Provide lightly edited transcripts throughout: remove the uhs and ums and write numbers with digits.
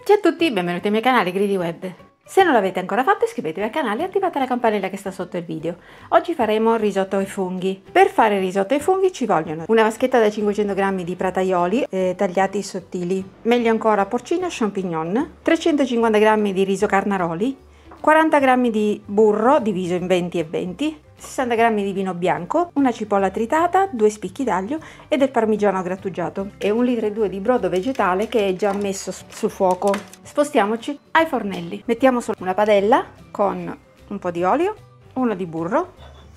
Ciao a tutti, benvenuti al mio canale Greedy Web. Se non l'avete ancora fatto iscrivetevi al canale e attivate la campanella che sta sotto il video. Oggi faremo risotto ai funghi. Per fare il risotto ai funghi ci vogliono una vaschetta da 500 g di prataioli tagliati sottili, meglio ancora porcino e champignon, 350 g di riso carnaroli, 40 g di burro diviso in 20 e 20, 60 g di vino bianco, una cipolla tritata, 2 spicchi d'aglio e del parmigiano grattugiato e 1,2 litri di brodo vegetale che è già messo sul fuoco. Spostiamoci ai fornelli. Mettiamo solo una padella con un po' di olio, uno di burro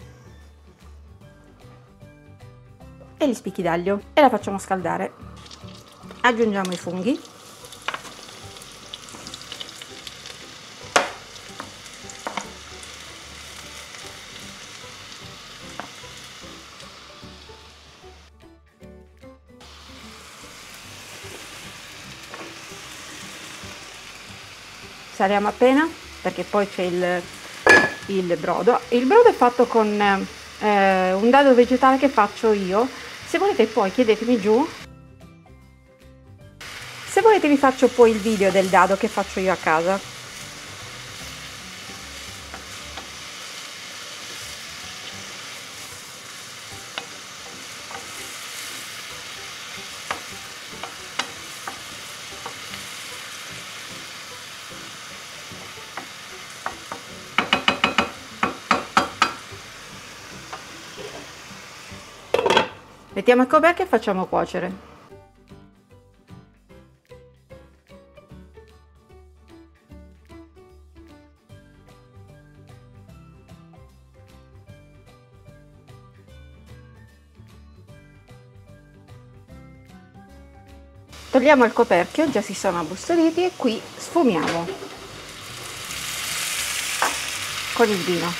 e gli spicchi d'aglio e la facciamo scaldare. Aggiungiamo i funghi. Saliamo appena perché poi c'è il brodo. Il brodo è fatto con un dado vegetale che faccio io. Se volete poi chiedetemi giù. Se volete vi faccio poi il video del dado che faccio io a casa. Mettiamo il coperchio e facciamo cuocere. Togliamo il coperchio, già si sono abbustoliti e qui sfumiamo con il vino.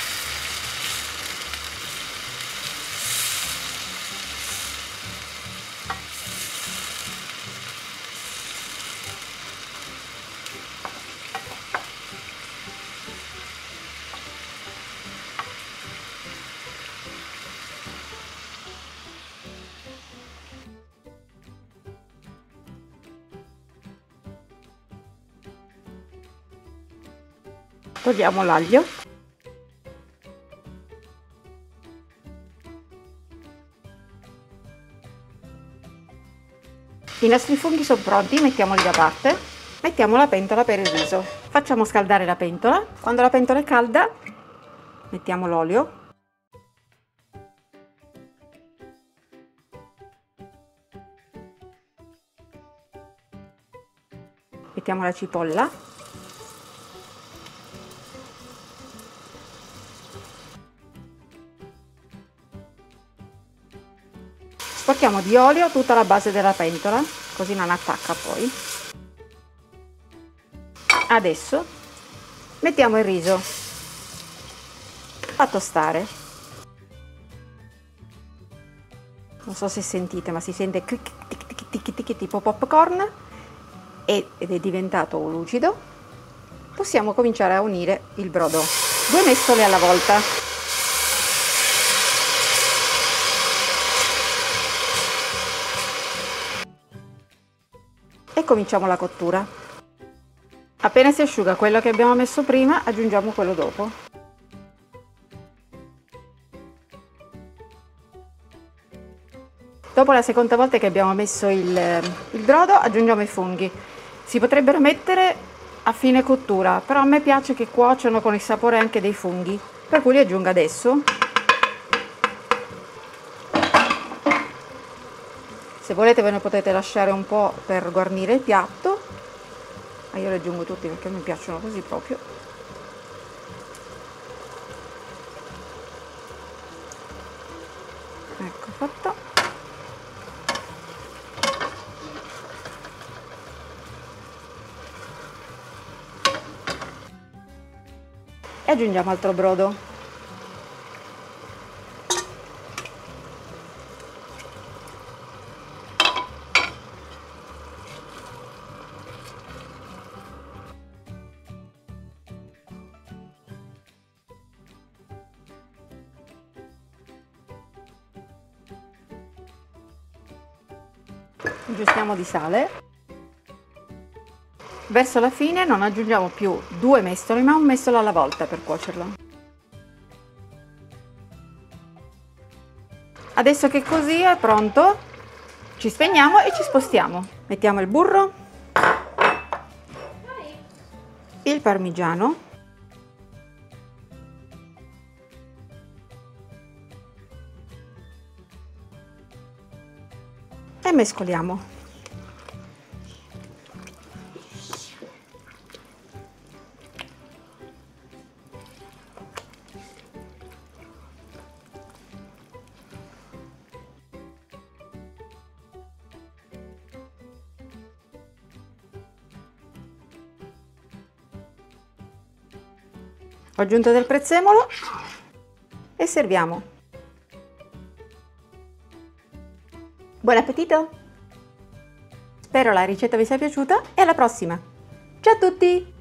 Togliamo l'aglio. I nostri funghi sono pronti, mettiamoli da parte. Mettiamo la pentola per il riso. Facciamo scaldare la pentola. Quando la pentola è calda, mettiamo l'olio. Mettiamo la cipolla. Sporchiamo di olio tutta la base della pentola, così non attacca poi. Adesso mettiamo il riso, fatto stare. Non so se sentite, ma si sente clic tic tic tic tic tipo popcorn ed è diventato lucido. Possiamo cominciare a unire il brodo, 2 mestole alla volta. E cominciamo la cottura. Appena si asciuga quello che abbiamo messo prima, aggiungiamo quello dopo. Dopo la seconda volta che abbiamo messo il brodo, aggiungiamo i funghi. Si potrebbero mettere a fine cottura, però a me piace che cuociano con il sapore anche dei funghi, per cui li aggiungo adesso. Se volete ve ne potete lasciare un po' per guarnire il piatto, ma io li aggiungo tutti perché mi piacciono così proprio. Ecco fatto. E aggiungiamo altro brodo. Aggiustiamo di sale Verso la fine non aggiungiamo più 2 mestoli, ma un mestolo alla volta per cuocerlo. Adesso che così è pronto, ci spegniamo e ci spostiamo. Mettiamo il burro, il parmigiano e mescoliamo. Ho aggiunto del prezzemolo e serviamo. Buon appetito! Spero la ricetta vi sia piaciuta e alla prossima! Ciao a tutti!